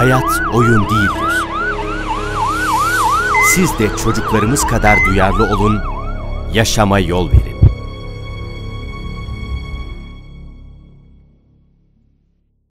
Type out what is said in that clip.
hayat oyun değildir. Siz de çocuklarımız kadar duyarlı olun, yaşama yol verin.